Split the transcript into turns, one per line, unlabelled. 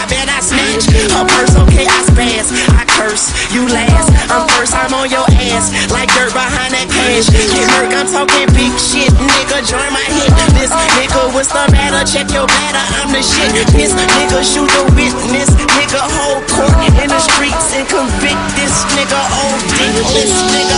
bet I snatch her purse, okay, I spaz, I curse, you last, I'm first, I'm on your ass, like dirt behind that cash. Get hurt, I'm talking big shit, nigga, join my hit. This nigga, what's the matter? Check your bladder, I'm the shit. This nigga, shoot the witness, nigga, hold court in the streets and convict this nigga, old dickless nigga.